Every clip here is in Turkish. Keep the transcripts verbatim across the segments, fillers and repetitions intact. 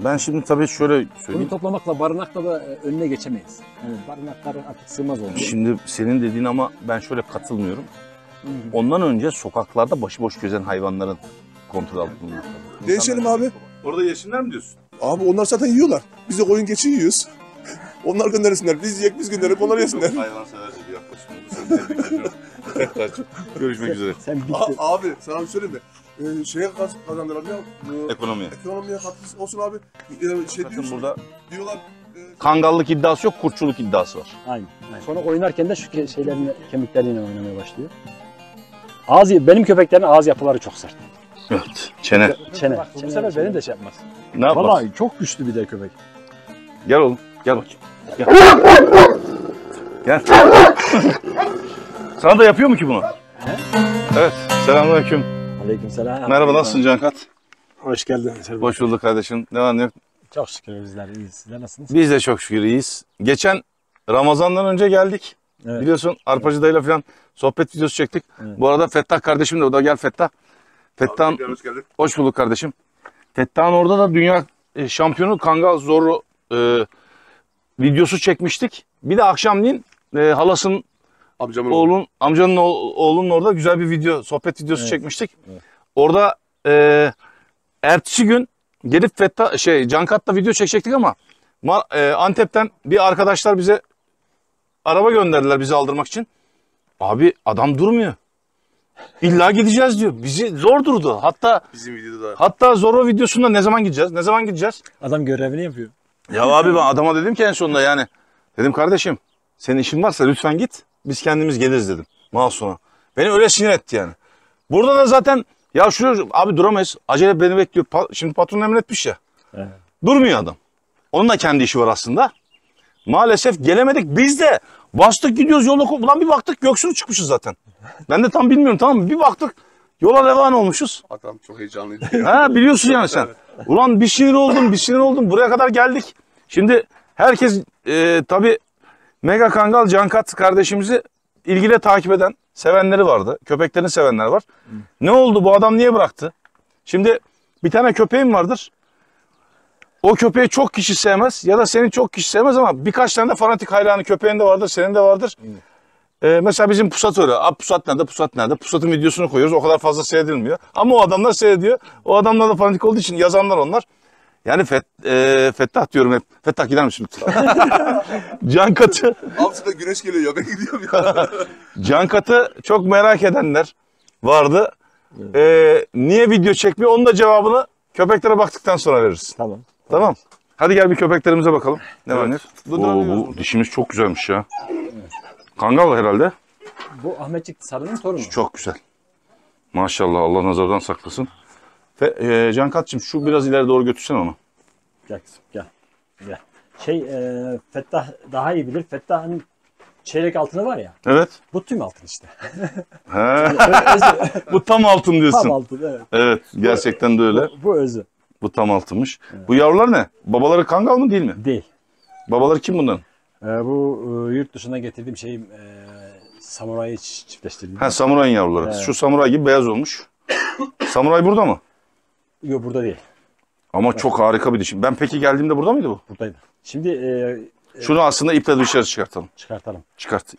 Ben şimdi tabii şöyle Bunu söyleyeyim. toplamakla barınakla da önüne geçemeyiz. Yani barınaklar artık sığmaz oldu. Şimdi senin dediğin ama ben şöyle katılmıyorum. Hı hı. Ondan önce sokaklarda başıboş gezen hayvanların kontrol altında olması lazım. Değişelim abi. Orada yesinler mi diyorsun? Abi onlar zaten yiyorlar. Biz de koyun keçi yiyoruz. Onlar göndersinler. Biz yiyek biz gönderip onlar yesinler. Çok hayvanseverce bir yaklaşım oldu. Seni tebrik ediyorum. Tekrarcığım. Görüşmek üzere. Sen bitti. A- abi sana bir söyleyeyim mi? Ee, şeye kaz- kazandıralım ya. Bu Ekonomiye. ekonomiye katkısı olsun abi. Ee, şey Bakın diyorsun, burada diyorlar. E, kangallık iddiası yok, kurtçuluk iddiası var. Aynen. Aynen. Sonra oynarken de şu ke- şeylerin kemikleriyle oynamaya başlıyor. Ağız, benim köpeklerin ağız yapıları çok sert. Evet. Çene. Çene. Bak, bu Çene, sefer çene. beni de şey yapmaz. Ne yapar? Vallahi çok güçlü bir de köpek. Gel oğlum. Gel bakayım. Gel. Gel. Sana da yapıyor mu ki bunu? Evet. Selamünaleyküm. Aleykümselam. Merhaba, nasılsın Cankat? Hoş geldin. Hoş bulduk kardeşim. Ne var ne yok? Çok şükür bizler iyiyiz. Sizler nasılsınız? Biz de çok şükür iyiyiz. Geçen Ramazan'dan önce geldik. Evet. Biliyorsun Arpacı dayıyla falan sohbet videosu çektik. Evet. Bu arada Fettah kardeşim de o da gel Fettah. Fettah'ın hoş geldin. hoş bulduk kardeşim. Fettah'ın orada da dünya e, şampiyonu Kangal Zorro e, videosu çekmiştik. Bir de akşamleyin e, halasının Amcamın oğlun, amcanın oğ- oğlunun orada güzel bir video, sohbet videosu Evet. çekmiştik. Evet. Orada e, ertesi gün gelip Fettah, şey Cankat'la video çekecektik ama Ma- e, Antep'ten bir arkadaşlar bize araba gönderdiler bizi aldırmak için. Abi adam durmuyor. İlla gideceğiz diyor. Bizi zor durdu. Hatta bizim videoda da. hatta Zorro videosunda ne zaman gideceğiz? Ne zaman gideceğiz? Adam görevini yapıyor. Ya abi ben adama dedim ki en sonunda yani. Dedim kardeşim senin işin varsa lütfen git. Biz kendimiz geliriz dedim. Mahsun'a. Beni öyle sinir etti yani. Burada da zaten ya şuraya abi duramayız. Acele beni bekliyor. Pa- Şimdi patron emretmiş ya. Evet. Durmuyor adam. Onun da kendi işi var aslında. Maalesef gelemedik. Biz de bastık gidiyoruz yola. Ulan bir baktık Göksu'nu çıkmışız zaten. Ben de tam bilmiyorum tamam mı? Bir baktık yola revan olmuşuz. Adam çok heyecanlıydı. Ha biliyorsun yani sen. Ulan bir sinir oldum, bir sinir oldum. Buraya kadar geldik. Şimdi herkes e, tabii Mega Kangal Cankat kardeşimizi ilgiyle takip eden sevenleri vardı. Köpeklerini sevenler var. Hmm. Ne oldu bu adam niye bıraktı? Şimdi bir tane köpeğim vardır. O köpeği çok kişi sevmez ya da seni çok kişi sevmez ama birkaç tane de fanatik hayranı köpeğin de vardır, senin de vardır. Hmm. Ee, mesela bizim Pusat öyle. Abi Pusat nerede? Pusat nerede? Pusat'ın videosunu koyuyoruz. O kadar fazla seyredilmiyor. Ama o adamlar seyrediyor. O adamlar da fanatik olduğu için yazanlar onlar. Yani Fet, e, Fettah diyorum hep. Fettah gider misin lütfen? Cankat'ı Altında güneş geliyor ya ben gidiyorum ya. Cankat'ı çok merak edenler vardı. Ee, niye video çekmiyor? Onun da cevabını köpeklere baktıktan sonra veririz. Tamam. Tamam. Hadi gel bir köpeklerimize bakalım. Ne var ne? Evet. yok? Oo, bu dişimiz çok güzelmiş ya. Kangal herhalde. Bu Ahmetçik Sarı'nın torunu. Çok güzel. Maşallah Allah nazardan saklasın. Fe, e, Cankat'cığım şu biraz ileri doğru götürsen onu. Gel kızım gel. Gel. Şey e, Fettah daha iyi bilir. Fettah'ın çeyrek altını var ya. Evet. Bu tüm altın işte. He. Bu tam altın diyorsun. Tam altın evet. Evet gerçekten de öyle. Bu, bu özü. Bu tam altınmış. Bu yavrular ne? Babaları kangal mı değil mi? Değil. Babaları kim bunların? E, bu e, yurt dışına getirdiğim şeyim e, samurayı ç- çiftleştirdim. Ha samurayın yavruları. Evet. Şu samuray gibi beyaz olmuş. Samuray burada mı? Yok burada değil. Ama çok harika bir dişi. Ben peki geldiğimde burada mıydı bu? Buradaydı. Şimdi e, Şunu aslında iple dışarı çıkartalım. çıkartalım. Çıkart.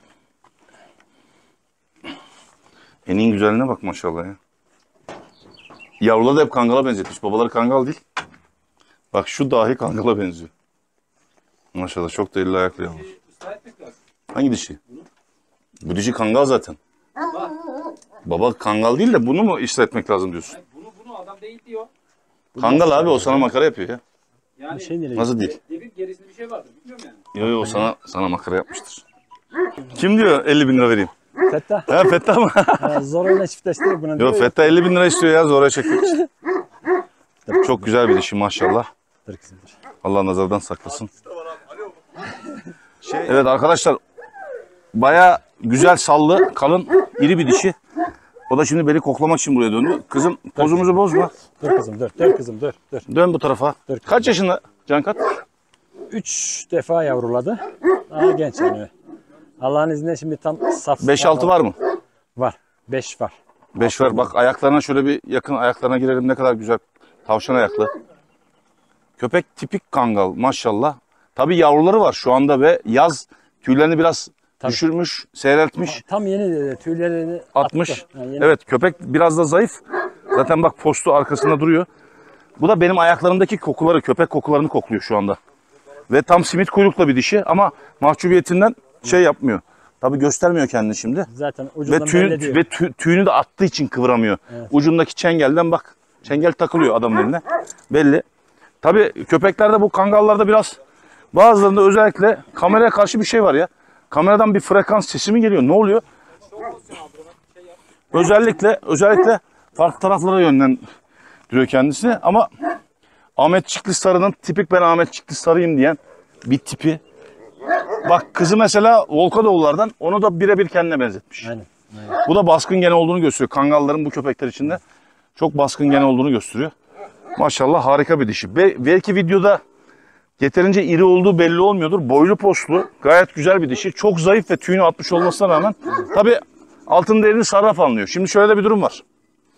En güzelliğine bak maşallah ya. Yavruları da hep kangala benzetmiş. Babaları kangal değil. Bak şu dahi kangala benziyor. Maşallah çok da elli ayaklı yavru. Hangi dişi? Bu dişi kangal zaten. Baba kangal değil de bunu mu ıslah etmek lazım diyorsun? Bunu bunu adam değil diyor. Kangal abi o sana makara yapıyor ya. Yani Bir şey nereye? Nasıl değil? devir gerisinde bir şey vardır bilmiyorum yani. Yo yo o sana sana makara yapmıştır. Kim diyor elli bin lira vereyim? Fettah. Ha Fettah mı? Ha, zoruyla çiftleştirdik bunu. Yo Fettah elli bin lira istiyor ya zoraya çekmek için. Çok güzel bir dişi maşallah. Dur kızım dur. Allah nazardan saklasın. Şey, evet arkadaşlar baya güzel sallı kalın iri bir dişi. O da şimdi beni koklamak için buraya döndü. Kızım pozumuzu bozma. Dur kızım dur. Dur kızım dur. Dur. Dön bu tarafa. Dur. Kaç yaşında Cankat? Üç defa yavruladı. Daha genç yani. Allah'ın izniyle şimdi tam saf. beş altı var mı? Var. Beş var. beş var. Bak ayaklarına şöyle bir yakın ayaklarına girelim ne kadar güzel. Tavşan ayaklı. Köpek tipik kangal maşallah. Tabii yavruları var şu anda ve yaz tüylerini biraz Tabii. düşürmüş, seyreltmiş, Tam yeni e, tüylerini atmış. attı. Ha, yeni. Evet, köpek biraz da zayıf. Zaten bak postu arkasında duruyor. Bu da benim ayaklarımdaki kokuları, köpek kokularını kokluyor şu anda. Ve tam simit kuyrukla bir dişi ama mahcubiyetinden şey yapmıyor. Tabii göstermiyor kendini şimdi. Zaten Ve, ucundan tüy, belli ediyor. ve tü- tüyünü de attığı için kıvıramıyor. Evet. Ucundaki çengelden bak. Çengel takılıyor adamın eline. Belli. Tabii köpeklerde bu kangallarda biraz bazılarında özellikle kameraya karşı bir şey var ya. Kameradan bir frekans sesi mi geliyor? Ne oluyor? Özellikle özellikle farklı taraflara yönlendiriyor kendisini ama Ahmet Çikli Sarı'nın tipik ben Ahmet Çikli Sarı'yım diyen bir tipi. Bak kızı mesela Volkadoğullardan onu da birebir kendine benzetmiş. Aynen. Aynen. Bu da baskın gen olduğunu gösteriyor. Kangalların bu köpekler içinde çok baskın gen olduğunu gösteriyor. Maşallah harika bir dişi. Be belki videoda yeterince iri olduğu belli olmuyordur. Boylu postlu, gayet güzel bir dişi. Çok zayıf ve tüyünü atmış olmasına rağmen tabii altın değerini sarraf anlıyor. Şimdi şöyle de bir durum var.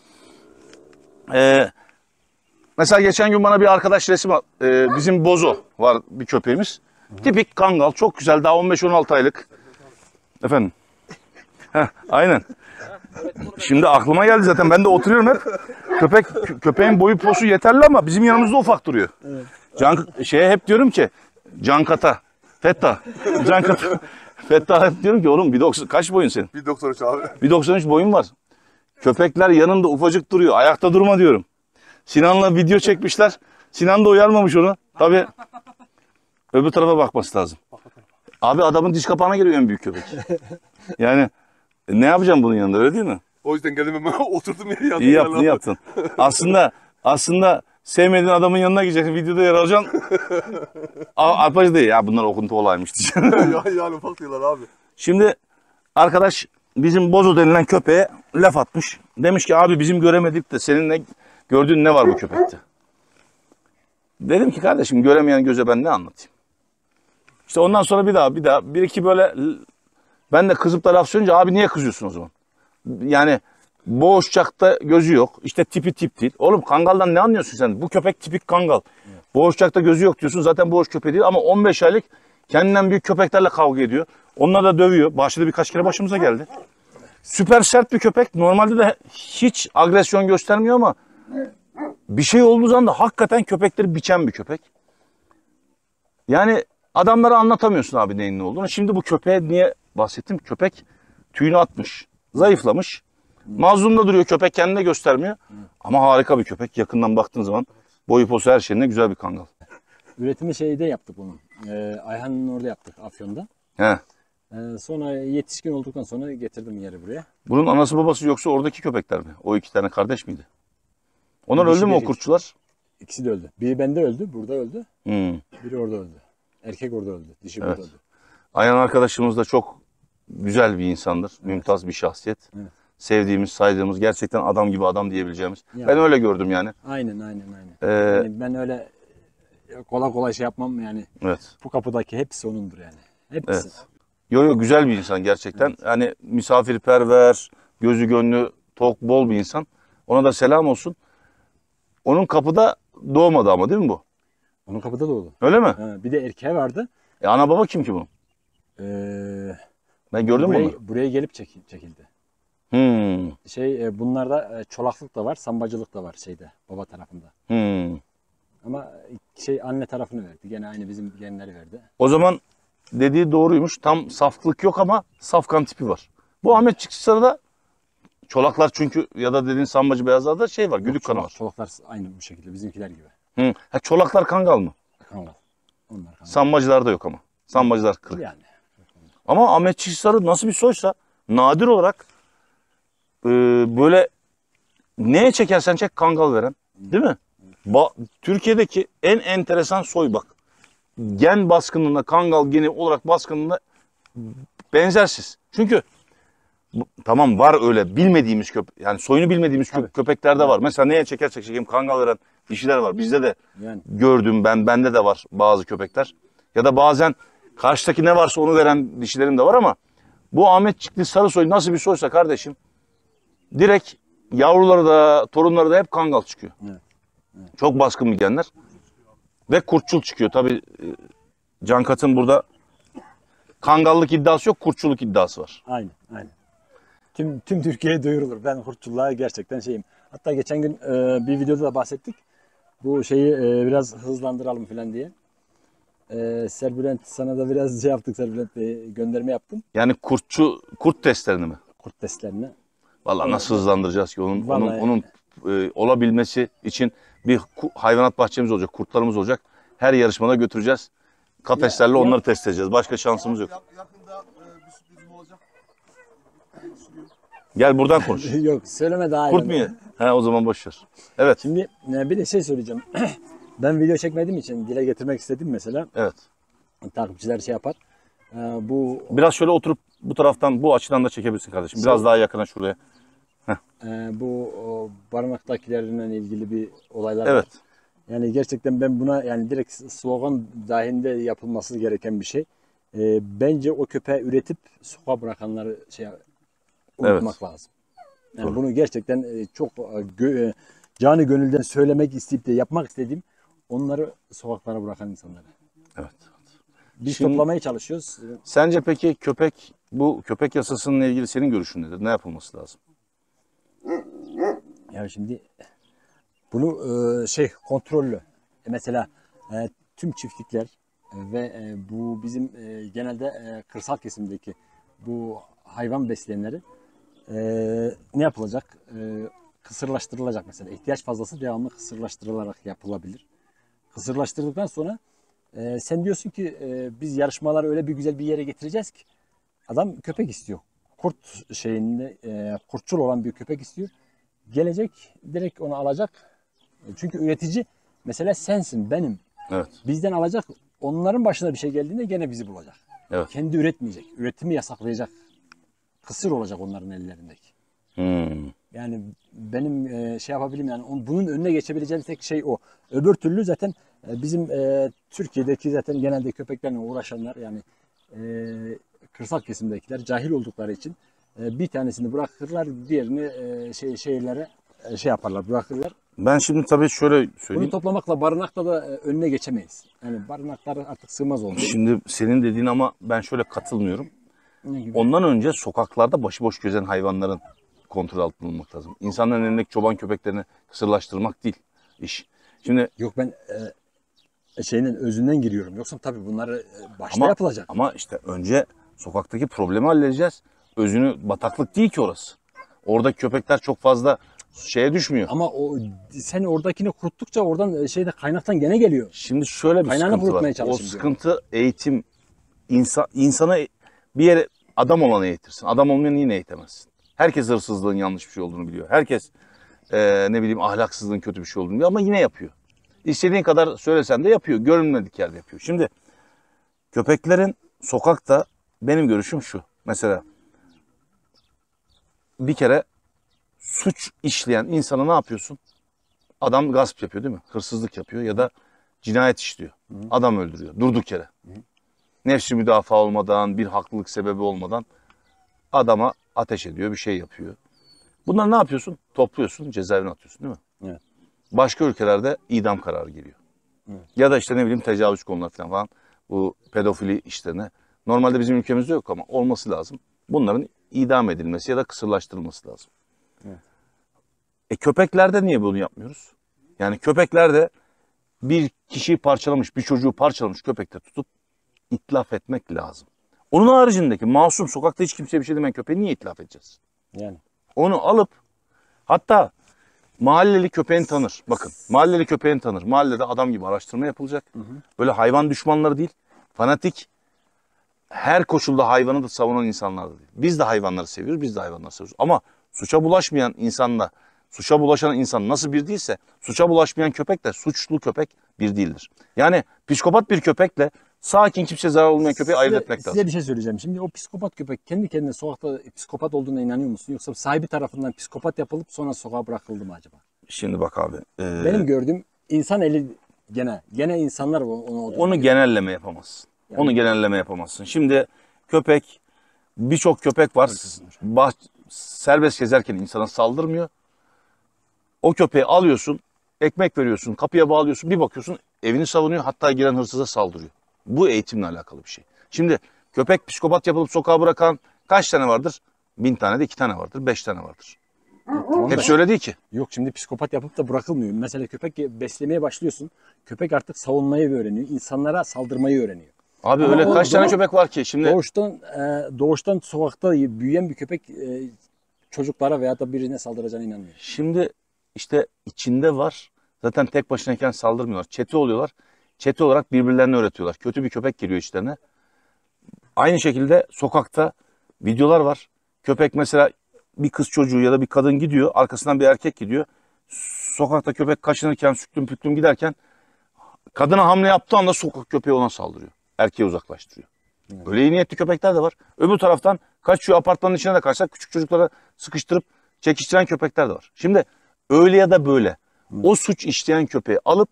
Ee, mesela geçen gün bana bir arkadaş resim at- e, bizim Bozo var bir köpeğimiz. Tipik kangal, çok güzel, daha on beş on altı aylık. Efendim? Heh, aynen. Şimdi aklıma geldi zaten. Ben de oturuyorum hep. Köpek kö- köpeğin boyu posu yeterli ama bizim yanımızda ufak duruyor. Evet. Can şeye hep diyorum ki Cankata, Fettah. Cankata. Fettah hep diyorum ki oğlum bir doksan kaç boyun senin? Bir doktor üç abi. bir doksan üç boyun var. Köpekler yanında ufacık duruyor. Ayakta durma diyorum. Sinan'la video çekmişler. Sinan da uyarmamış onu. Tabii öbür tarafa bakması lazım. Abi adamın diş kapağına geliyor en büyük köpek. Yani ne yapacağım bunun yanında, öyle değil mi? O yüzden geldim hemen oturdum yere yandım. İyi yaptın, iyi yaptın. Aslında aslında sevmediğin adamın yanına gideceksin, videoda yer alacaksın. Arpacı değil ya, bunlar okuntu olaymış diyeceksin. ya, yani ufak diyorlar abi. Şimdi arkadaş bizim Bozo denilen köpeğe laf atmış. Demiş ki abi bizim göremedik de senin ne gördüğün ne var bu köpekte? Dedim ki kardeşim göremeyen göze ben ne anlatayım? İşte ondan sonra bir daha bir daha bir iki böyle ben de kızıp da laf söyleyince abi niye kızıyorsun o zaman? Yani boğuşacakta gözü yok. İşte tipi tip değil. Oğlum kangaldan ne anlıyorsun sen? Bu köpek tipik kangal. Evet. Boğuşacakta gözü yok diyorsun. Zaten boğuş köpeği değil ama on beş aylık kendinden büyük köpeklerle kavga ediyor. Onlar da dövüyor. Bahçede birkaç kere başımıza geldi. Süper sert bir köpek. Normalde de hiç agresyon göstermiyor ama bir şey olduğu zaman da hakikaten köpekleri biçen bir köpek. Yani adamlara anlatamıyorsun abi neyin ne olduğunu. Şimdi bu köpeğe niye bahsettim? Köpek tüyünü atmış. Zayıflamış. Mazlumda duruyor, köpek kendine göstermiyor. Ama harika bir köpek. Yakından baktığın zaman boyu posu her şeyine güzel bir kangal. Üretimi şeyde yaptık bunu. Ee, Ayhan'ın orada yaptık, Afyon'da. He. Ee, sonra yetişkin olduktan sonra getirdim yeri buraya. Bunun anası babası yoksa oradaki köpekler mi? O iki tane kardeş miydi? Onlar öldü mü o kurtçular? İkisi de öldü. Biri bende öldü, burada öldü. Hmm. Biri orada öldü. Erkek orada öldü, dişi Evet. burada öldü. Ayhan arkadaşımız da çok güzel bir insandır. Evet. Mümtaz bir şahsiyet. Evet. Sevdiğimiz, saydığımız, gerçekten adam gibi adam diyebileceğimiz. Yani. Ben öyle gördüm yani. Aynen, aynen, aynen. Ee, yani ben öyle kolay kolay şey yapmam yani. Evet. Bu kapıdaki hepsi onundur yani. Hepsi. Evet. Yo yo güzel bir insan gerçekten. Evet. Yani misafirperver, gözü gönlü tok, bol bir insan. Ona da selam olsun. Onun kapıda doğmadı ama değil mi bu? Onun kapıda doğdu. Öyle mi? Ha, bir de erkeği vardı. E ana baba kim ki bunun? Ee, ben gördüm buraya, onu. Buraya gelip çekil, çekildi. Hmm. Şey e, bunlarda e, çolaklık da var, sambacılık da var şeyde, baba tarafında. Hmm. Ama şey anne tarafını verdi. Gene aynı bizim genleri verdi. O zaman dediği doğruymuş. Tam saflık yok ama safkan tipi var. Bu Ahmet Çiksarı'da çolaklar çünkü ya da dediğin sambacı beyazlarda şey var, güdük kanı var. Çolaklar aynı bu şekilde bizimkiler gibi. Hı. Ha, çolaklar kangal mı? Kangal. Onlar kangal. Sambacılarda yok ama. Sambacılar kırık. Yani. Ama Ahmet Çiksarı nasıl bir soysa nadir olarak e, böyle neye çekersen çek kangal veren. Değil mi? Ba Türkiye'deki en enteresan soy bak. Gen baskınlığında, kangal geni olarak baskınlığında benzersiz. Çünkü bu, tamam var öyle bilmediğimiz köpek, yani soyunu bilmediğimiz kö köpeklerde var. Mesela neye çekersek çekeyim kangal veren dişiler var. Bizde de Yani. gördüm ben, bende de var bazı köpekler. Ya da bazen karşıdaki ne varsa onu veren dişilerim de var ama bu Ahmet Çikli Sarısoy nasıl bir soysa kardeşim direkt yavruları da torunları da hep kangal çıkıyor. Evet. Evet. Çok baskın bir genler. Ve kurtçul çıkıyor. Tabii e, Cankat'ın burada kangallık iddiası yok, kurtçuluk iddiası var. Aynen, aynen. Tüm tüm Türkiye'ye duyurulur. Ben kurtçuluğa gerçekten şeyim. Hatta geçen gün e, bir videoda da bahsettik. Bu şeyi e, biraz hızlandıralım falan diye. E, Serbülent sana da biraz şey yaptık, Serbülent Bey'e gönderme yaptım. Yani kurtçu, kurt testlerini mi? Kurt testlerine. Vallahi nasıl hızlandıracağız ki onun Vallahi onun, onun e, olabilmesi için bir ku- hayvanat bahçemiz olacak, kurtlarımız olacak. Her yarışmada götüreceğiz. Kafeslerle Ya- ya- onları test edeceğiz. Başka şansımız yok. Yakında e, bir sürprizim olacak. Gel buradan konuş. Yok, söyleme daha iyi. Kurt mu ye? He, o zaman boş ver. Evet. Şimdi e, bir de şey söyleyeceğim. Ben video çekmediğim için dile getirmek istedim mesela. Evet. Takipçiler şey yapar. E, bu Biraz şöyle oturup bu taraftan, bu açıdan da çekebilirsin kardeşim. Biraz daha yakına şuraya. e, bu o, barınaktakilerle ilgili bir olaylar Evet. var. Yani gerçekten ben buna yani direkt slogan dahilinde yapılması gereken bir şey. E, bence o köpeği üretip sokağa bırakanları şey unutmak lazım. Yani Doğru. bunu gerçekten e, çok e, gö- e, canı gönülden söylemek isteyip de yapmak istediğim onları sokaklara bırakan insanları. Evet. Biz Şimdi- toplamaya çalışıyoruz. Sence peki köpek, bu köpek yasasıyla ilgili senin görüşün nedir? Ne yapılması lazım? Ya şimdi bunu e, şey kontrollü. E, mesela e, tüm çiftlikler ve e, bu bizim e, genelde e, kırsal kesimdeki bu hayvan besleyenleri e, ne yapılacak? E, kısırlaştırılacak mesela. İhtiyaç fazlası devamlı kısırlaştırılarak yapılabilir. Kısırlaştırdıktan sonra e, sen diyorsun ki e, biz yarışmaları öyle bir güzel bir yere getireceğiz ki adam köpek istiyor. Kurt şeyinde e, kurtçul olan bir köpek istiyor. Gelecek direkt onu alacak. Çünkü üretici mesela sensin, benim. Evet. Bizden alacak. Onların başına bir şey geldiğinde gene bizi bulacak. Evet. Kendi üretmeyecek. Üretimi yasaklayacak. Kısır olacak onların ellerindeki. Hmm. Yani benim e, şey yapabilirim yani on- bunun önüne geçebileceğim tek şey o. Öbür türlü zaten e, bizim e, Türkiye'deki zaten genelde köpeklerle uğraşanlar yani e, kırsal kesimdekiler cahil oldukları için e, bir tanesini bırakırlar, diğerini e, şey şeylere e, şey yaparlar, bırakırlar. Ben şimdi tabii şöyle Bunu söyleyeyim. toplamakla barınakla da e, önüne geçemeyiz. Yani barınaklar artık sığmaz oldu. Şimdi senin dediğin ama ben şöyle katılmıyorum. Ne gibi? Ondan önce sokaklarda başıboş gezen hayvanların kontrol altında olmak lazım. İnsanların elindeki çoban köpeklerini kısırlaştırmak değil iş. Şimdi Yok ben e, şeyinin özünden giriyorum. Yoksa tabii bunları e, başta ama, yapılacak. ama işte önce sokaktaki problemi halledeceğiz. Özünü, bataklık değil ki orası. Oradaki köpekler çok fazla şeye düşmüyor. Ama o sen oradakini kuruttukça oradan e, şeyde kaynaktan gene geliyor. Şimdi şöyle bir Kaynağını sıkıntı var. kurutmaya O çalışın diyor. sıkıntı eğitim. İnsan, insana bir yere adam olanı eğitirsin. Adam olmayanı yine eğitemezsin. Herkes hırsızlığın yanlış bir şey olduğunu biliyor. Herkes eee, ne bileyim ahlaksızlığın kötü bir şey olduğunu biliyor ama yine yapıyor. İstediğin kadar söylesen de yapıyor. Görünmedik yerde yapıyor. Şimdi köpeklerin sokakta benim görüşüm şu. Mesela bir kere suç işleyen insana ne yapıyorsun? Adam gasp yapıyor değil mi? Hırsızlık yapıyor ya da cinayet işliyor. Adam öldürüyor durduk yere. Nefsi müdafaa olmadan, bir haklılık sebebi olmadan adama ateş ediyor, bir şey yapıyor. Bunları ne yapıyorsun? Topluyorsun, cezaevine atıyorsun değil mi? Evet. Başka ülkelerde idam kararı geliyor. Evet. Ya da işte ne bileyim tecavüz konuları falan falan. Bu pedofili işlerine. Normalde bizim ülkemizde yok ama olması lazım. Bunların idam edilmesi ya da kısırlaştırılması lazım. Evet. E köpeklerde niye bunu yapmıyoruz? Yani köpeklerde bir kişiyi parçalamış, bir çocuğu parçalamış köpekte tutup itlaf etmek lazım. Onun haricindeki masum sokakta hiç kimseye bir şey demeyen köpeği niye itlaf edeceğiz? Yani Onu alıp hatta mahalleli köpeğini tanır. Bakın mahalleli köpeğini tanır. Mahallede adam gibi araştırma yapılacak. Böyle hayvan düşmanları değil, fanatik her koşulda hayvanı da savunan insanlar da değil. Biz de hayvanları seviyoruz, biz de hayvanları seviyoruz. Ama suça bulaşmayan insanla suça bulaşan insan nasıl bir değilse suça bulaşmayan köpekle suçlu köpek bir değildir. Yani psikopat bir köpekle sakin kimseye zarar olmayan köpeği ayırt size, etmek size lazım. bir şey söyleyeceğim. Şimdi o psikopat köpek kendi kendine sokakta psikopat olduğuna inanıyor musun? Yoksa sahibi tarafından psikopat yapılıp sonra sokağa bırakıldı mı acaba? Şimdi bak abi. e, Benim gördüğüm insan eli gene. Gene insanlar onu, onu, Onu genelleme yapamazsın. Yani- Onu genelleme yapamazsın. Şimdi köpek, birçok köpek var. Bah, serbest gezerken insana saldırmıyor. O köpeği alıyorsun, ekmek veriyorsun, kapıya bağlıyorsun, bir bakıyorsun evini savunuyor, hatta giren hırsıza saldırıyor. Bu eğitimle alakalı bir şey. Şimdi köpek psikopat yapılıp sokağa bırakan kaç tane vardır? Bin tane de iki tane vardır, beş tane vardır. Tamam da- Hepsi öyle değil ki. Yok, şimdi psikopat yapıp da bırakılmıyor. Mesela köpek beslemeye başlıyorsun. Köpek artık savunmayı öğreniyor. İnsanlara saldırmayı öğreniyor. Abi Ama öyle o kaç tane doğ- köpek var ki? Şimdi Doğuştan e, doğuştan sokakta büyüyen bir köpek e, çocuklara veya da birine saldıracağına inanmıyor. Şimdi işte içinde var. Zaten tek başınayken saldırmıyorlar. Çete oluyorlar. Çete olarak birbirlerini öğretiyorlar. Kötü bir köpek geliyor içlerine. Aynı şekilde sokakta videolar var. Köpek mesela bir kız çocuğu ya da bir kadın gidiyor. Arkasından bir erkek gidiyor. Sokakta köpek kaşınırken, süklüm püklüm giderken kadına hamle yaptığı anda sokak köpeği ona saldırıyor. Erkeği uzaklaştırıyor. Öyle iyi niyetli köpekler de var. Öbür taraftan kaçıyor, apartmanın içine de kaçsak küçük çocuklara sıkıştırıp çekiştiren köpekler de var. Şimdi öyle ya da böyle o suç işleyen köpeği alıp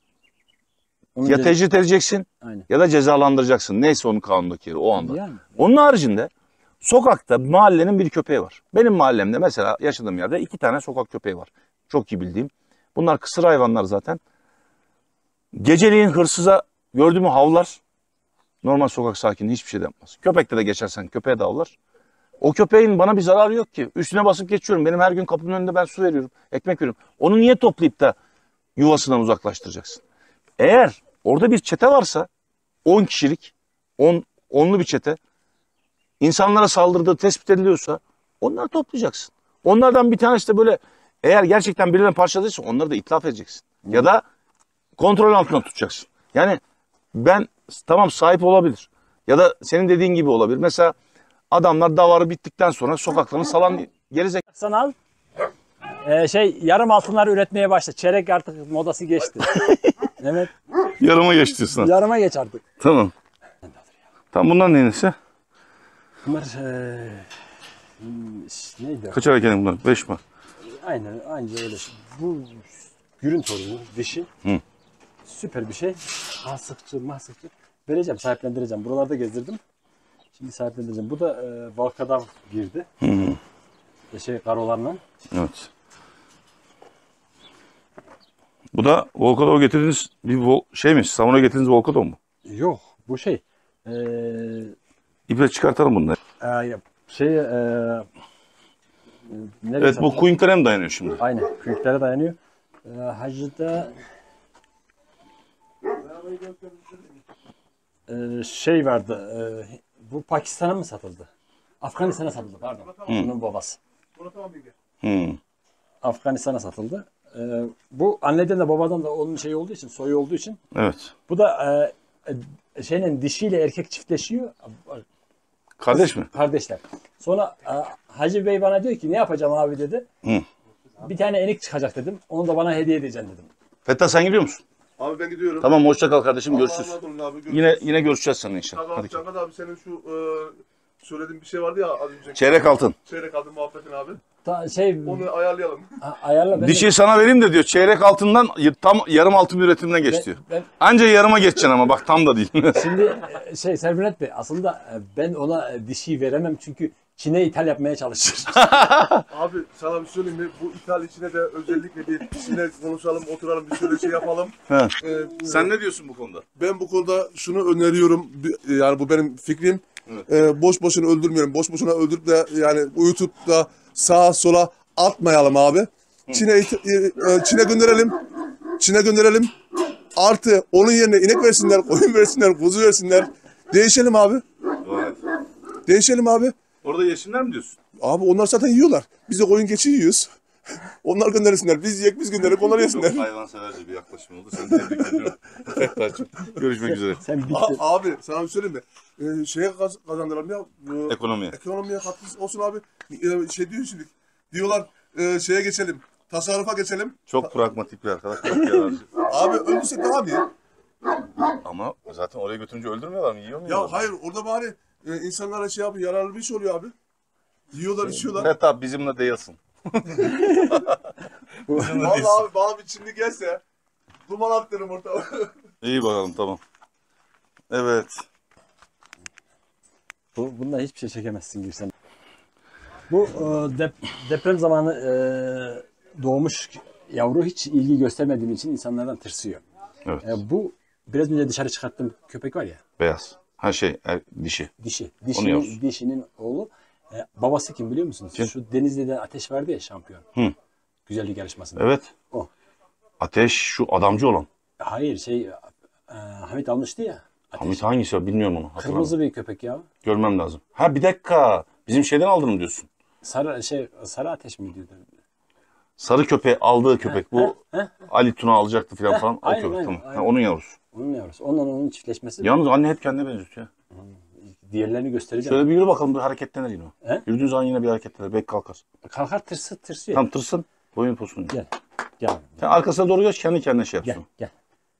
Onun ya ceza- tecrit edeceksin Aynen. ya da cezalandıracaksın. Neyse onun kanundaki yeri o anda. Yani. Onun haricinde sokakta mahallenin bir köpeği var. Benim mahallemde mesela yaşadığım yerde iki tane sokak köpeği var. Çok iyi bildiğim. Bunlar kısır hayvanlar zaten. Geceliğin hırsıza gördüğümü havlar. Normal sokak sakini hiçbir şey de yapmaz. Köpekte de geçersen köpeğe de havlar. O köpeğin bana bir zararı yok ki. Üstüne basıp geçiyorum. Benim her gün kapımın önünde ben su veriyorum. Ekmek veriyorum. Onu niye toplayıp da yuvasından uzaklaştıracaksın? Eğer orada bir çete varsa on kişilik, on, onlu bir çete insanlara saldırdığı tespit ediliyorsa onları toplayacaksın. Onlardan bir tanesi de böyle eğer gerçekten birilerine parçaladıysa onları da itlaf edeceksin. Ya da kontrol altına tutacaksın. Yani ben tamam sahip olabilir. Ya da senin dediğin gibi olabilir. Mesela adamlar davarı bittikten sonra sokaklarını salan gerizekalı. Sen al. Ee, şey yarım altınlar üretmeye başla. Çeyrek artık modası geçti. Evet. Yarıma geçtiyorsun. Yarıma geç artık. Tamam. Tamam bundan neyse. Bunlar ee, hmm, neydi? Kaç ay bunlar? Beş mi? Aynen, aynı öyle. Bu gürün torunu, dişi. Hı. Süper bir şey. Hasıkçı, mahsıkçı. Vereceğim, sahiplendireceğim. Buralarda gezdirdim. Şimdi sahiplendireceğim. Bu da e, Valkadav girdi. Hı hı. E, şey karolarla. Evet. Bu da Volkodov getirdiğiniz bir vol şey mi? Savuna getirdiğiniz Volkodov mu? Yok, bu şey. E, İple çıkartalım bunları. e, şey e, nereye Evet bu Queen Krem dayanıyor şimdi. Aynen, kuyuklere dayanıyor. E, hacıda e, şey vardı. E, bu Pakistan'a mı satıldı? Afganistan'a satıldı, pardon. Bunun babası. Hı. Afganistan'a satıldı. Ee, bu anneden de babadan da onun şey olduğu için, soyu olduğu için. Evet. Bu da e, e, şeyle dişiyle erkek çiftleşiyor. Kardeş mi? Kardeşler. Sonra e, Hacı Bey bana diyor ki ne yapacağım abi dedi. Hı. Bir tane enik çıkacak dedim. Onu da bana hediye edeceksin dedim. Fettah sen gidiyor musun? Abi ben gidiyorum. Tamam hoşça kal kardeşim görüşürüz. Allah'a emanet olun abi, görüşürüz. Yine yine görüşeceğiz seninle inşallah. Kanka Hadi. abi, Cankat abi senin şu e, söylediğin bir şey vardı ya az önce. Çeyrek altın. Çeyrek aldın muhabbetin abi. Ta, şey Onu ayarlayalım. a- ayarla ben. Dişiyi sana vereyim de diyor çeyrek altından y- tam yarım altın üretimine geç diyor. ben, Anca yarıma geçeceksin ama bak tam da değil. şimdi e, şey Serbinet Bey aslında e, ben ona e, dişiyi veremem çünkü Çin'e ithal yapmaya çalışır. Abi sana bir söyleyeyim mi? Bu ithal içine de özellikle bir içine konuşalım, oturalım, bir şöyle şey yapalım. He. Ee, Sen ne diyorsun bu konuda? Ben bu konuda şunu öneriyorum. Bir- Yani bu benim fikrim. Evet. Ee, boş boşuna öldürmüyorum. Boş boşuna öldürüp de yani YouTube'da sağa sola atmayalım abi. Çin'e it- e, Çin'e gönderelim. Çin'e gönderelim. Artı onun yerine inek versinler, koyun versinler, kuzu versinler. Değişelim abi. Değişelim abi. Orada yesinler mi diyorsun? Abi onlar zaten yiyorlar. Biz de koyun keçi yiyoruz. Onlar göndersinler. Biz yiyek, biz gönderip onlar yesinler. Çok hayvanseverce bir yaklaşım oldu. Seni tebrik ediyorum. Fettah'cığım. Görüşmek üzere. Sen bitti. A- abi sana bir söyleyeyim mi? Ee, şeye kaz- kazandıralım ya. Bu, Ekonomiye. ekonomiye katkısı olsun abi. Ee, şey diyor şimdi. Diyorlar e, şeye geçelim. Tasarrufa geçelim. Çok pragmatik bir arkadaş. Çok yararcı. Abi öldürsek daha iyi. Ama zaten oraya götürünce öldürmüyorlar mı? Yiyor mu? Ya hayır orada bari e, insanlara şey yapıyor. Yararlı bir iş oluyor abi. Yiyorlar, içiyorlar. Fettah bizimle değilsin. bizimle Vallahi değilsin. abi bana bir Çinli gelse duman attırırım ortaya. İyi bakalım tamam. Evet. Bu, bundan hiçbir şey çekemezsin Gülsen. Bu e, dep- deprem zamanı e, doğmuş yavru hiç ilgi göstermediğim için insanlardan tırsıyor. Evet. E, bu biraz önce dışarı çıkarttığım köpek var ya. Beyaz. Ha şey er, dişi. Dişi. Onu yavrusu. Dişinin, dişinin oğlu. E, babası kim biliyor musunuz? Kim? Şu Denizli'de Ateş vardı ya şampiyon. Hı. Güzellik yarışmasında. Evet. O. Ateş şu adamcı olan. Hayır şey e, Hamit almıştı ya. Ateş. Hamit hangisi ya bilmiyorum onu. Hatırlamıyorum. Kırmızı bir köpek ya. Görmem lazım. Ha bir dakika. Bizim şeyden aldın mı diyorsun? Sarı şey sarı ateş mi diyordu? Sarı köpeği aldığı köpek. Bu Heh. Ali Tuna alacaktı falan falan. O aynen, köpek aynen, tamam. aynen. Ha, onun yavrusu. Onun yavrusu. Onunla onun çiftleşmesi. Yalnız anne hep kendine benziyor ya. Diğerlerini göstereceğim. Şöyle bir yürü bakalım bir hareketlenir yine o. He? Yürüdüğün zaman yine bir hareketlenir. Belki kalkar. Kalkar tırsı tırsıyor. Tam tırsın. Boyun posunu. Gel. Gel. Sen arkasına doğru geç kendi kendine şey Gel. yapsın. Gel.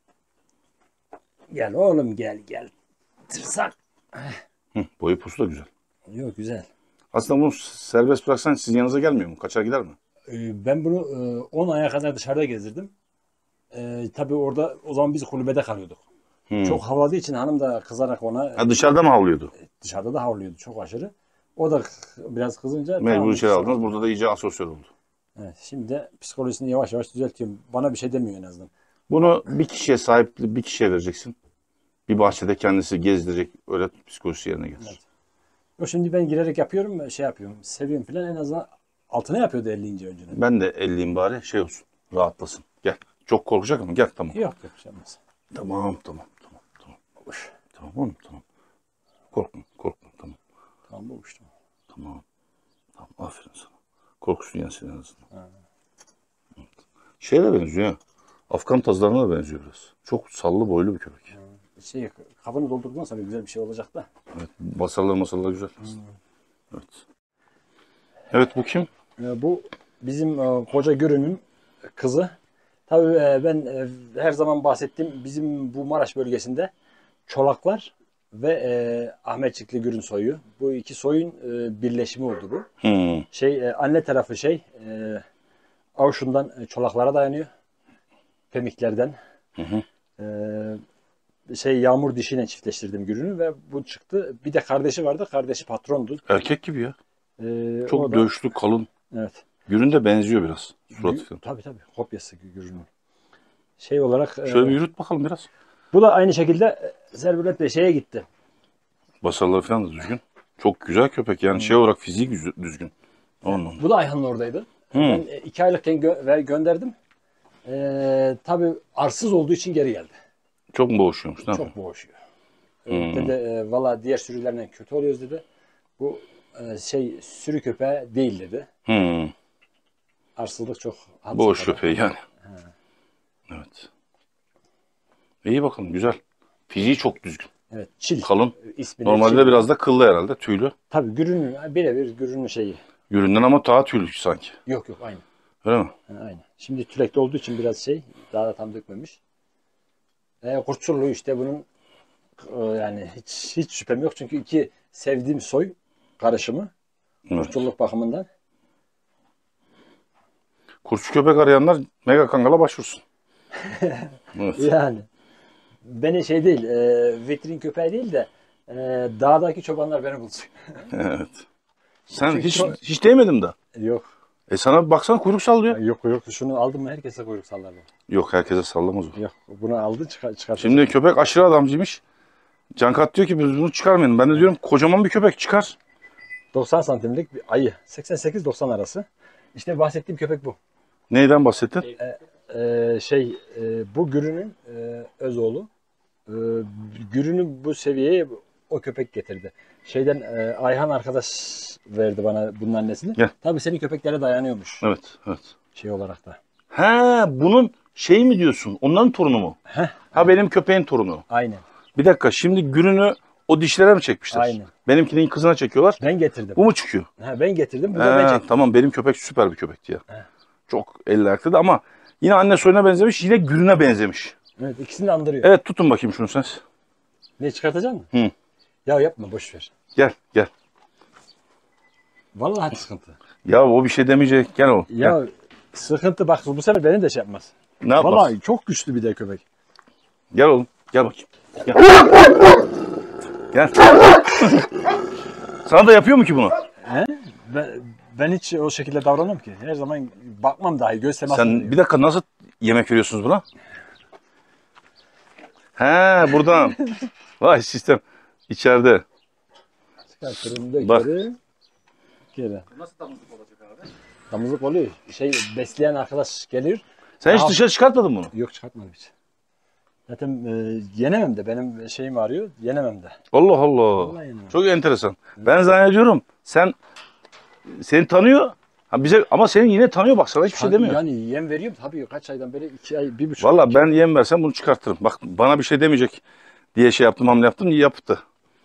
Gel oğlum gel gel. Tırsak. Hı, boyu posu da güzel. Yok güzel. Aslında bunu serbest bıraksan sizin yanınıza gelmiyor mu? Kaçar gider mi? Ee, Ben bunu on aya kadar dışarıda gezdirdim. Ee, tabii orada o zaman biz kulübede kalıyorduk. Hı. Çok havladığı için hanım da kızarak ona Ha, dışarıda mı havlıyordu? dışarıda da havlıyordu çok aşırı. O da biraz kızınca Mecbur tamam, içeri aldınız. Burada da iyice asosyal oldu. Evet, şimdi de psikolojisini yavaş yavaş düzeltiyorum. Bana bir şey demiyor en azından. Bunu bir kişiye sahip bir kişiye vereceksin. Bir bahçede kendisi gezdirecek. Öyle psikolojisi yerine gelir. Evet. O şimdi ben girerek yapıyorum, şey yapıyorum, seviyorum falan en azından altına yapıyordu ellinci önceden. Ben de elliyim bari şey olsun. Rahatlasın. Gel. Çok korkacak ama gel tamam. Yok yok şey olmaz. Tamam tamam tamam tamam. Tamam oğlum tamam. Korkma korkma tamam. Tamam bu işte. Tamam. Tamam aferin sana. Korkusun yensin en azından. Evet. Şeye de benziyor ya. Afgan tazlarına da benziyor biraz. Çok sallı boylu bir köpek. Şey, kabını doldurduktan sonra güzel bir şey olacak da. Evet. Basarlar masallar güzel. Evet. Evet bu kim? Ee, Bu bizim e, koca Görün'ün kızı. Tabii e, ben e, her zaman bahsettiğim bizim bu Maraş bölgesinde Çolaklar ve e, Ahmetçikli Gürün soyu. Bu iki soyun e, birleşimi oldu bu. Hmm. Şey e, anne tarafı şey e, Avşun'dan e, Çolaklara dayanıyor. Femiklerden. Hı hı. E, şey Yağmur dişiyle çiftleştirdim Gürün'ü ve bu çıktı. Bir de kardeşi vardı. Kardeşi patrondu. Erkek gibi ya. E, Çok o da- dövüşlü, kalın. Evet. Gürün de benziyor biraz. Suratı Gü- falan. Tabii tabii. Kopyası Gürün'ün. Şey olarak e, Şöyle bir yürüt bakalım biraz. bu da aynı şekilde e, Serbulet Bey şeye gitti. Basarları falan da düzgün. Çok güzel köpek yani şey olarak fiziği güz- düzgün. Ondan. Bu da Ayhan'ın oradaydı. Hmm. Ben e, iki aylıkken gö- ver, gönderdim. E, tabii arsız olduğu için geri geldi. Çok mu boğuşuyormuş? Ne yapıyor? Çok boğuşuyor. E, Hmm. Dedi e, valla diğer sürülerle kötü oluyoruz dedi. Bu e, şey sürü köpeği değil dedi. Hmm. Arsızlık çok had Boğuş safhada. köpeği yani. Evet. İyi bakalım güzel. Fiziği çok düzgün. Evet. Çil. Kalın. İsmi Normalde Çil. biraz da kıllı herhalde. Tüylü. Tabii Gürün'ün birebir Gürün'ün şeyi. Yüründen ama daha tüylü sanki. Yok yok aynı. Öyle mi? Ha, aynen. Şimdi tülekte olduğu için biraz şey daha da tam dökmemiş. E, Kurtçullu işte bunun e, yani hiç hiç şüphem yok çünkü iki sevdiğim soy karışımı Evet. kurtçulluk bakımından. Kurtçu köpek arayanlar Mega Kangal'a başvursun. Evet. Yani beni şey değil e, vitrin köpeği değil de e, dağdaki çobanlar beni bulsun. Evet. Sen Çünkü hiç çok- hiç değmedin de. Yok E sana baksana kuyruk sallıyor. yok yok şunu aldım mı herkese kuyruk sallar bu. Yok herkese sallamaz o. Yok bunu aldı çıkar çıkar. Şimdi köpek aşırı adamcıymış. Cankat diyor ki biz bunu çıkarmayalım. Ben de diyorum kocaman bir köpek çıkar. doksan santimlik bir ayı. seksen sekiz doksan arası. İşte bahsettiğim köpek bu. Neyden bahsettin? Ee, şey e, bu Gürün'ün e, öz oğlu. E, Gürün'ü bu seviyeye o köpek getirdi. Şeyden e, Ayhan arkadaş verdi bana bunun annesini. Gel. Tabii senin köpeklere dayanıyormuş Evet, evet. şey olarak da. Ha bunun şey mi diyorsun? Onların torunu mu? Heh. Ha benim köpeğin torunu. Aynen. Bir dakika şimdi Gürün'ü o dişlere mi çekmişler? Aynen. Benimkinin kızına çekiyorlar. Ben getirdim. Bu mu çıkıyor? Ha, ben getirdim. Bu da ben Ha, çektim. tamam benim köpek süper bir köpekti ya. He. Çok elle ayaktaydı ama yine anne soyuna benzemiş yine Gürün'e benzemiş. Evet ikisini de andırıyor. Evet tutun bakayım şunu sen. Ne çıkartacak mısın? Hı. Ya yapma boş ver. Gel gel. Vallahi sıkıntı. Ya o bir şey demeyecek. Gel oğlum. Ya Gel. sıkıntı bak bu sefer beni de şey yapmaz. Ne yapmaz? Vallahi çok güçlü bir de köpek. Gel oğlum. Gel bakayım. Gel. Gel. Sana da yapıyor mu ki bunu? He? Ben, Ben hiç o şekilde davranmam ki. Her zaman bakmam dahi. Göz teması. Sen bir dakika nasıl yemek veriyorsunuz buna? He buradan. Vay sistem. İçeride. Çıkartırım Bak. dökeri. Geri. Bu nasıl damızlık olacak abi? Damızlık oluyor. Şey besleyen arkadaş gelir. Sen hiç Aa. dışarı çıkartmadın bunu. Yok çıkartmadım hiç. Zaten e, yenemem de. Benim şeyim arıyor. Yenemem de. Allah Allah. Vallahi yenemem. Çok enteresan. Ben zannediyorum sen seni tanıyor. Ha bize ama seni yine tanıyor bak sana hiçbir şey Tabii demiyor. Yani yem veriyorum tabii kaç aydan beri iki ay bir buçuk. Valla ben yem versem bunu çıkartırım. Bak bana bir şey demeyecek diye şey yaptım hamle yaptım iyi yaptı.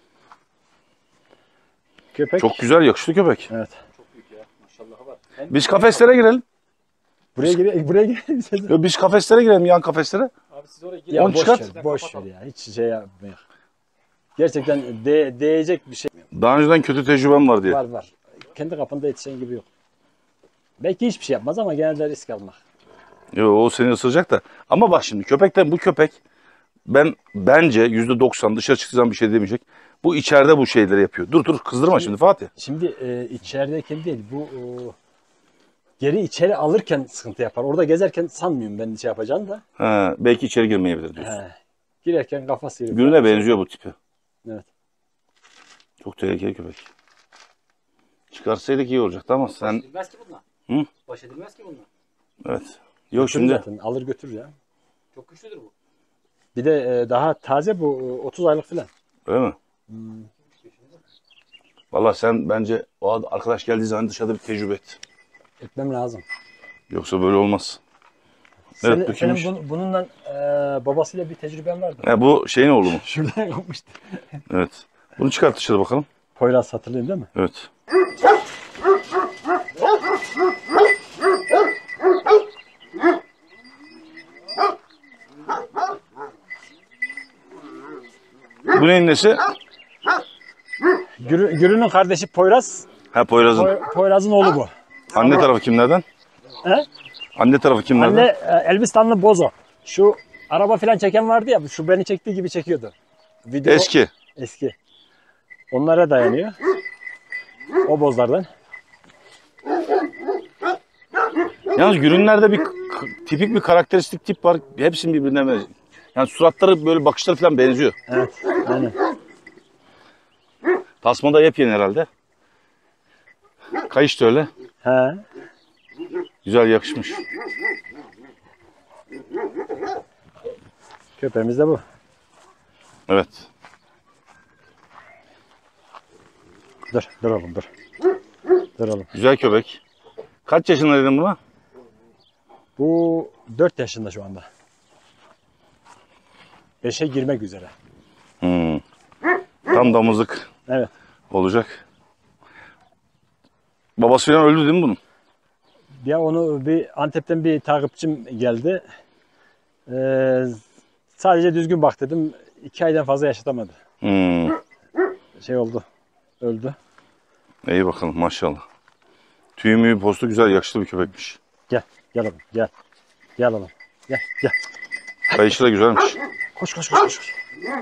Köpek. Çok güzel yakışıklı köpek. Evet. Çok büyük ya. Maşallah var. Hem Biz kafeslere girelim. Buraya gire buraya gire. Yo, Biz kafeslere girelim yan kafeslere. abi siz oraya girin. Ya Onu boş çıkart. ver, boş ver ya. Hiç şey yapmayın. Gerçekten de, değecek bir şey Daha önceden kötü tecrübem var diye. var var. Kendi kapında yetişen gibi yok. Belki hiçbir şey yapmaz ama genelde risk almak. Yo, o seni ısıracak da. Ama bak şimdi köpekten bu köpek ben bence yüzde doksan dışarı çıktığı zaman bir şey demeyecek. Bu içeride bu şeyleri yapıyor. Dur dur kızdırma şimdi Fatih. Şimdi e, içerideyken değil bu e, geri içeri alırken sıkıntı yapar. Orada gezerken sanmıyorum ben şey yapacağını da. Ha, belki içeri girmeyebilir diyorsun. He. Girerken kafa sıyırıp. Gülüne benziyor bu tipi. Evet. Çok tehlikeli köpek. Çıkarsaydık iyi olacaktı ama Baş sen... edilmez ki bununla. Hı? Baş edilmez ki bununla. Evet. Yok Şimdi şimdi... zaten alır götürür ya. Çok güçlüdür bu. Bir de e, daha taze bu e, otuz aylık falan. Öyle mi? Hmm. Valla sen bence o arkadaş geldiği zaman dışarıda bir tecrübe et. Etmem lazım. Yoksa böyle olmaz. Senin, Evet, bu senin kimmiş? bun, bununla e, babasıyla bir tecrüben vardı. Ha, bu şeyin oğlu mu? Şuradan yapmıştı. Evet. Bunu çıkart dışarı bakalım. Poyraz hatırlayın değil mi? Evet. Bu neyin nesi? Gürü, Gürü'nün kardeşi Poyraz. Ha Poyraz'ın. Poy, Poyraz'ın oğlu bu. Anne tarafı kimlerden? He? Anne tarafı kimlerden? Anne e, Elbistanlı Bozo. Şu araba falan çeken vardı ya, şu beni çektiği gibi çekiyordu. Video, Eski. Eski. Onlara dayanıyor. O bozlardan. Yalnız Gürünler'de bir k- tipik bir karakteristik tip var. Hepsinin birbirine benziyor. Yani suratları böyle bakışları falan benziyor. Evet. Aynen. Tasma da yepyeni herhalde. Kayış da öyle. He. Güzel yakışmış. Köpeğimiz de bu. Evet. Dur, dur oğlum dur. Dur oğlum. Güzel köpek. Kaç yaşındaydın buna? Bu dört yaşında şu anda. beşe girmek üzere. Hmm. Tam damızlık Evet. olacak. Babası falan öldü değil mi bunun? Ya onu bir Antep'ten bir takipçim geldi. Ee, sadece düzgün bak dedim. İki aydan fazla yaşatamadı. Hmm. Şey oldu. Öldü. İyi bakalım maşallah. Tüyü müyü postu güzel yakışıklı bir köpekmiş. Gel. Gel oğlum. Gel. Gel oğlum. Gel. Gel. Kayışı da güzelmiş. Koş koş koş koş. koş.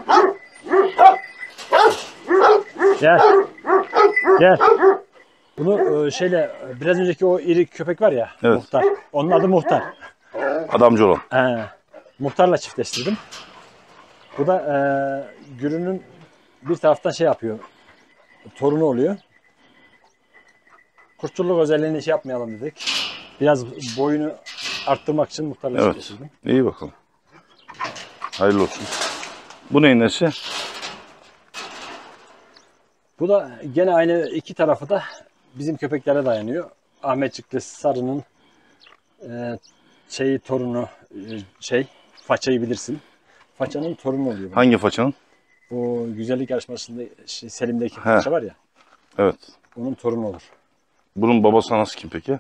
Gel. Gel. Bunu e, şeyle biraz önceki o iri köpek var ya. Evet. Muhtar. Onun adı Muhtar. Adamcı olan. He, muhtarla çiftleştirdim. Bu da e, Gürü'nün bir taraftan şey yapıyor. Torunu oluyor. Kurtçuluk özelliğini şey yapmayalım dedik. Biraz boyunu arttırmak için muhtarla Evet. çiftleştirdim. İyi bakalım. Hayırlı olsun. Bu neyin nesi? Bu da gene aynı iki tarafı da bizim köpeklere dayanıyor. Ahmetçikli Sarı'nın e, şeyi torunu e, şey Façayı bilirsin. Façanın torunu oluyor. bu. Hangi façanın? O güzellik yarışmasında şey, Selim'deki He. Faça var ya. Evet. Onun torunu olur. Bunun babası anası kim peki?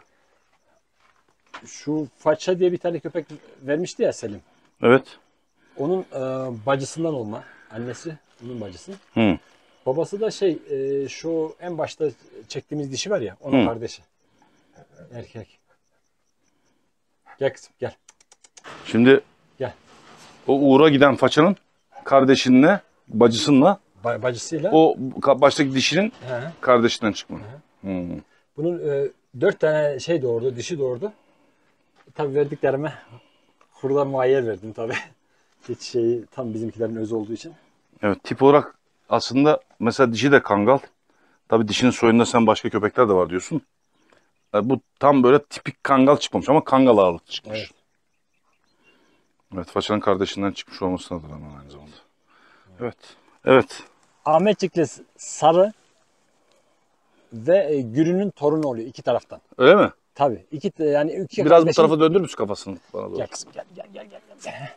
Şu Faça diye bir tane köpek vermişti ya Selim. Evet. Onun e, bacısından olma. Annesi onun bacısı. Hı. Babası da şey e, şu en başta çektiğimiz dişi var ya onun Hı. kardeşi. Erkek. Gel kızım gel. Şimdi Gel. o Uğur'a giden façanın kardeşinle, bacısınla Ba- bacısıyla. o ka- baştaki dişinin He. kardeşinden çıkma. Hı. Bunun e, dört tane şey doğurdu, dişi doğurdu. Tabii verdiklerime kurda muayyer verdim tabii. Hiç şeyi tam bizimkilerin özü olduğu için. Evet, tip olarak aslında mesela dişi de kangal. Tabii dişinin soyunda sen başka köpekler de var diyorsun. E, bu tam böyle tipik kangal çıkmamış ama kangal ağırlıklı çıkmış. Evet. Evet, Façanın kardeşinden çıkmış olmasınadır ama aynı zamanda. Evet. Evet. Ahmetçikli sarı ve e, Gürün'ün torunu oluyor iki taraftan. Öyle mi? Tabii. İki yani iki Biraz bu kardeşin- tarafa döndür müsün kafasını bana doğru? Gel kızım gel gel gel gel.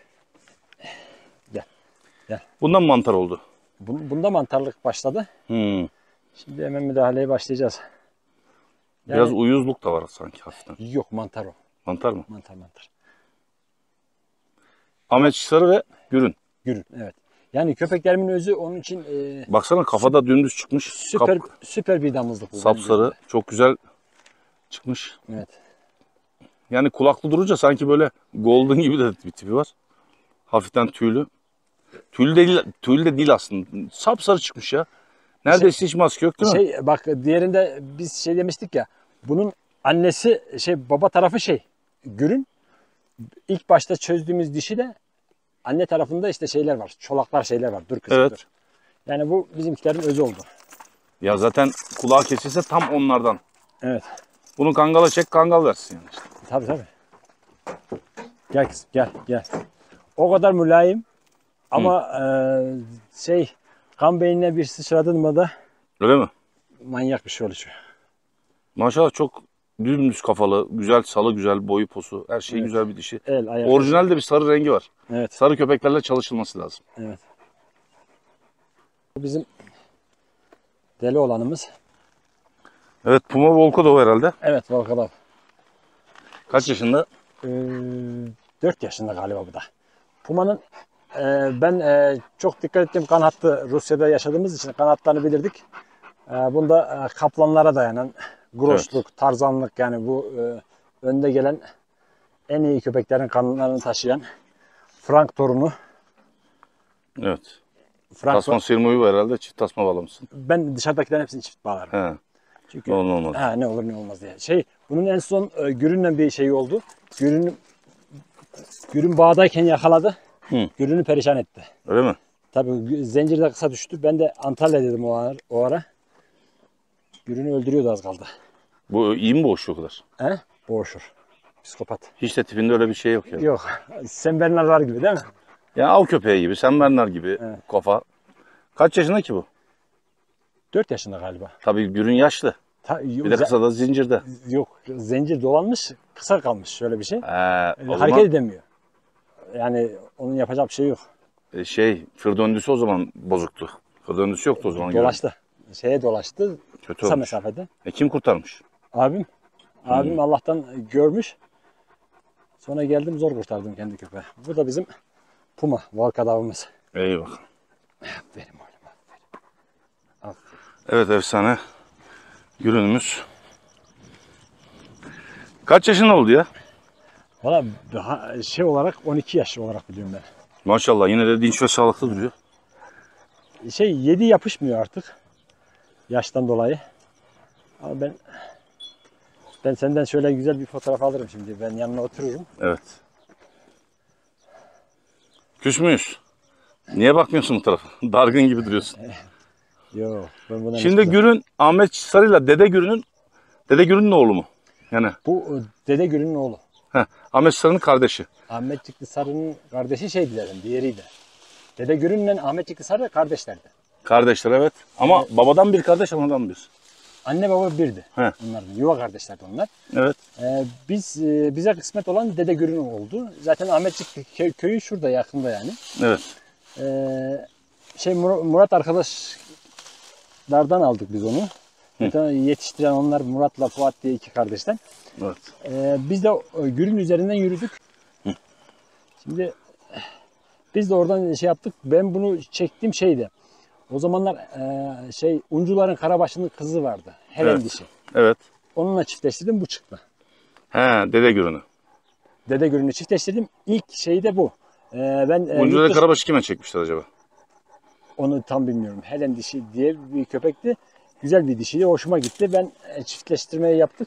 gel. Bundan mantar oldu. Bun- Bunda mantarlık başladı. Hmm. Şimdi hemen müdahaleye başlayacağız. Yani- Biraz uyuzluk da var sanki hafiften. Yok mantar o. Mantar mı? Mantar mantar. Ahmet Sarı ve Gürün. Gürün evet. Yani köpeklerimin özü onun için e, Baksana kafada dümdüz çıkmış. süper Kap- süper bir damızlık bu. sapsarı. Çok güzel çıkmış. Evet. Yani kulaklı durunca sanki böyle golden gibi de bir tipi var. Hafiften tüylü. Tüylü de değil, tüylü de değil aslında. Sapsarı çıkmış ya. Neredeyse hiç maske yok değil mi? Şey bak diğerinde biz şey demiştik ya. Bunun annesi şey baba tarafı şey Gürün. İlk başta çözdüğümüz dişi de anne tarafında işte şeyler var. Çolaklar şeyler var. Dur kızım Evet. dur. Yani bu bizimkilerin özü oldu. Ya zaten kulağı kesilse tam onlardan. Evet. Bunu kangala çek, kangal versin yani işte. Tabii tabii. Gel kızım gel gel. O kadar mülayim ama e, şey kan beynine bir sıçradın mı da Öyle mi? manyak bir şey oluşuyor. Maşallah çok dümdüz kafalı, güzel salı, güzel boyu posu, her şey Evet. güzel bir dişi. El ayak. Orijinal de bir sarı rengi var. Evet. Sarı köpeklerle çalışılması lazım. Evet. Bu bizim deli olanımız. Evet, Puma Volkodov herhalde. Evet Volkadov. Kaç yaşında? Ee, dört yaşında galiba bu da. Puma'nın e, ben e, çok dikkat ettim kan hattı Rusya'da yaşadığımız için kan hatlarını bilirdik. E, bunda e, kaplanlara dayanan groşluk, tarzanlık yani bu e, önde gelen en iyi köpeklerin kanlarını taşıyan Frank torunu. Evet. Frank Tasma sirmoyu var herhalde. Çift tasma bağlamışsın. ben dışarıdakilerin hepsini çift bağlarım. He. Çünkü Ne olur ne olmaz. ha, ne olur ne olmaz diye. Şey bunun en son e, Gürün'le bir şey oldu. Gürün Gürün bağdayken yakaladı. Hı. Gürün'ü perişan etti. Öyle mi? Tabii zincir de kısa düştü. Ben de Antalya dedim o ara. O ara. Gürün'ü öldürüyordu az kaldı. Bu iyi mi boğuşuyor o kadar? He? Boğuşur. Psikopat. Hiç de tipinde öyle bir şey yok ya. Yok. Sen Bernard'lar gibi değil mi? Ya av köpeği gibi, Sen Bernard gibi Evet. kafa. Kaç yaşında ki bu? dört yaşında galiba. Tabii Gürün yaşlı. Ta, Bir de kısa da zincirde. Yok. Zincir dolanmış. Kısa kalmış şöyle bir şey. He, o Hareket zaman edemiyor. Yani onun yapacak bir şey yok. e, şey, fır döndüsü o zaman bozuktu. Fır döndüsü yoktu o zaman. Gürün. Dolaştı. Şeye dolaştı. Kötü Kısa olmuş. mesafede. E, kim kurtarmış? Abim. Abim Allah'tan görmüş. Sonra geldim zor kurtardım kendi köpeği. Bu da bizim Puma, Volkadov'umuz. Eyvah. Benim oğlum. Aferin. Evet, efsane. Gürünümüz. Kaç yaşında oldu ya? Valla daha şey olarak on iki yaş olarak biliyorum ben. Maşallah yine de dinç ve sağlıklı duruyor. Şey yedi yapışmıyor artık. Yaştan dolayı. Ama ben ben senden şöyle güzel bir fotoğraf alırım şimdi. Ben yanına otururum. Evet. Küs müyüz? Niye bakmıyorsun bu tarafa? Dargın gibi duruyorsun. Yok. Ben bundan Şimdi hiç- Gürün, Ahmet Sarı'yla Dede Gürün'ün, Dede Gürün'ün oğlu mu? Yani Bu e, Dede Gürün'ün oğlu. heh, Ahmet Sarı'nın kardeşi. Ahmet Cikli Sarı'nın kardeşi şeydi dedim, diğeriydi. Dede Gürün'le Ahmet Cikli Sarı kardeşlerdi. Kardeşler evet. Ama babadan bir kardeş, anadan bir. Anne baba birdi. He. Onların yuva kardeşlerdi onlar. Evet. Ee, biz e, bize kısmet olan Dede Gürün oldu. Zaten Ahmetçik kö- köyü şurada yakında yani. Evet. Ee, şey Mur- Murat arkadaşlardan aldık biz onu. Zaten yetiştiren onlar Murat'la Fuat diye iki kardeşten. Evet. Ee, biz de o Gürün üzerinden yürüdük. Şimdi biz de oradan şey yaptık. Ben bunu çektiğim şeydi. O zamanlar e, şey Uncuların Karabaşı'nın kızı vardı. Helen Evet. dişi. Evet. Onunla çiftleştirdim bu çıktı. He, Dede Gürün'ü. Dede Gürün'ü çiftleştirdim. İlk şey de bu. Ee, ben e, Bunca yurt dışı- Karabaş'ı kime çekmişler acaba? onu tam bilmiyorum. Helen dişi diye bir köpekti. Güzel bir dişiydi. Hoşuma gitti. Ben e, çiftleştirmeyi yaptık.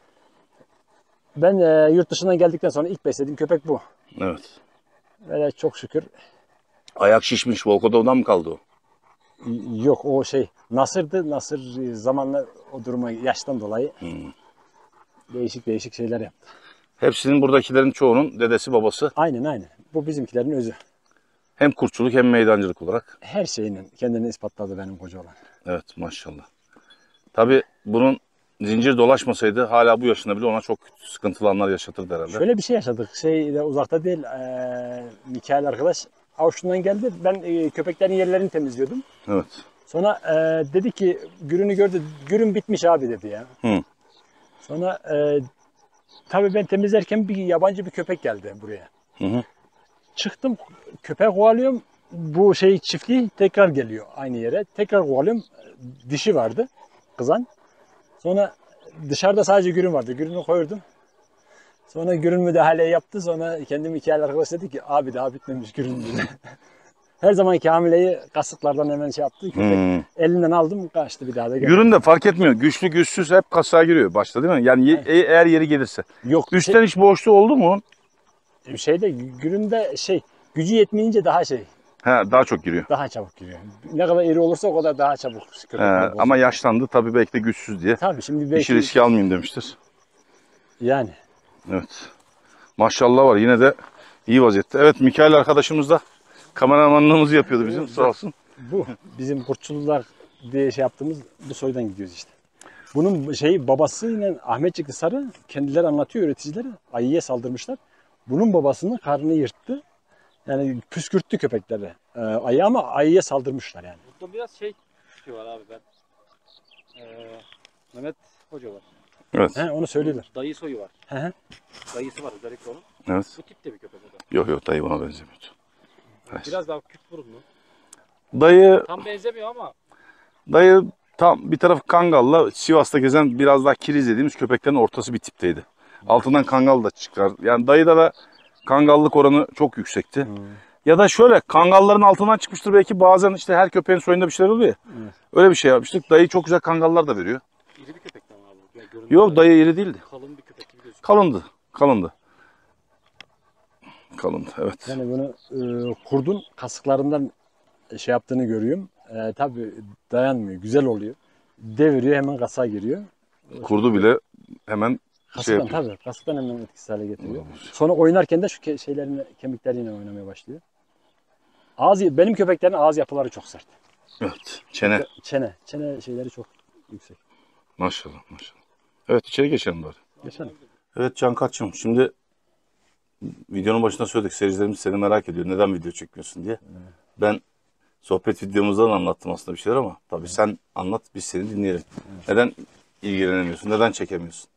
Ben e, yurt dışından geldikten sonra ilk beslediğim köpek bu. Evet. Ve çok şükür Ayak şişmiş. Volkodov'dan mı kaldı o? y- yok o şey Nasır'dı. Nasır e, zamanla o duruma yaştan dolayı Hmm. değişik değişik şeyler yaptı. Hepsinin buradakilerin çoğunun dedesi babası. Aynen aynen. Bu bizimkilerin özü. Hem kurtçuluk hem meydancılık olarak. Her şeyinin kendini ispatladı benim koca olan. Evet maşallah. Tabii bunun zincir dolaşmasaydı hala bu yaşında bile ona çok kötü sıkıntılı anlar yaşatırdı herhalde. Şöyle bir şey yaşadık. Şey de uzakta değil. E, Mikail arkadaş Avşin'den geldi. Ben e, köpeklerin yerlerini temizliyordum. Evet. Sonra e, dedi ki Gürün'ü gördü. Gürün bitmiş abi dedi ya. Hı. Sonra e, tabii ben temizlerken bir yabancı bir köpek geldi buraya. Hı hı. Çıktım köpek kovalıyorum. Bu şey çiftliği tekrar geliyor aynı yere. Tekrar kovalıyorum. Dişi vardı. Kızan. Sonra dışarıda sadece Gürün vardı. Gürünü koyurdum. Sonra Gürün müdahale yaptı. Sonra kendim hikayeler arkadaş dedi ki abi daha bitmemiş Gürün dedi. Her zamanki hamileyi kasıklardan hemen şey yaptı. Köpek Hmm. elinden aldım kaçtı bir daha da geldi. Yürün de fark etmiyor. Güçlü güçsüz hep kasaya giriyor başta değil mi? Yani ye- e- eğer yeri gelirse. Yok Üstten hiç boşluğu oldu mu onun? şey, şeyde Gürün'de şey gücü yetmeyince daha şey He, daha çok giriyor. daha çabuk giriyor. Ne kadar iri olursa o kadar daha çabuk He, köpekler bozulur. ama yaşlandı tabii belki de güçsüz diye. Tabii şimdi İşi belki riske almayayım demiştir. yani Evet. Maşallah var yine de iyi vaziyette. Evet Mikail arkadaşımız da kameramanlığımızı yapıyordu bizim sağ olsun. bu bizim kurtçulular diye şey yaptığımız bu soydan gidiyoruz işte. Bunun şeyi babasıyla Ahmetçik Sarı kendileri anlatıyor üreticileri. Ayıya saldırmışlar. Bunun babasının karnını yırttı. Yani püskürttü köpekleri. Ee, ayı ama ayıya saldırmışlar yani. Burada biraz şey şey var abi ben. Ee, Mehmet Hoca var. Evet. He, onu söylüyorlar. Dayı soyu var. He he. Dayısı var özellikle onun. Evet. Bu tip de bir köpek o da. Yok yok dayı buna benzemiyor. Evet. Biraz daha küt burunlu. Dayı Tam benzemiyor ama Dayı tam bir tarafı Kangal'la Sivas'ta gezen biraz daha kiriz dediğimiz köpeklerin ortası bir tipteydi. Altından Kangal da çıkar. Yani dayıda da Kangallık oranı çok yüksekti. Hmm. Ya da şöyle Kangalların altından çıkmıştır belki bazen işte her köpeğin soyunda bir şeyler oluyor ya. Evet. Öyle bir şey yapmıştık. Dayı çok güzel Kangallar da veriyor. iri bir köpekti ama abi. Yani görünümde Yok dayı iri değildi. kalın bir köpek gibi gözüküyor. Kalındı. Kalındı. Kalındı evet. Yani bunu e, kurdun kasıklarından şey yaptığını görüyorum. E, tabii dayanmıyor. Güzel oluyor. Deviriyor hemen kasa giriyor. Kurdu bile hemen şey Kasıktan yapıyor. tabii. Kasıktan hemen etkisiz hale getiriyor. Sonra oynarken de şu ke- şeylerin kemikleriyle oynamaya başlıyor. Ağız, benim köpeklerin ağız yapıları çok sert. Evet. Çene. Çene. Çene şeyleri çok yüksek. Maşallah maşallah. Evet içeri geçelim bari. Geçelim. Evet Cankat'cığım şimdi videonun başında söyledik seyircilerimiz seni merak ediyor. Neden video çekmiyorsun diye. Ben sohbet videomuzdan anlattım aslında bir şeyler ama tabii sen anlat biz seni dinleyelim. Neden ilgilenemiyorsun? Neden çekemiyorsun?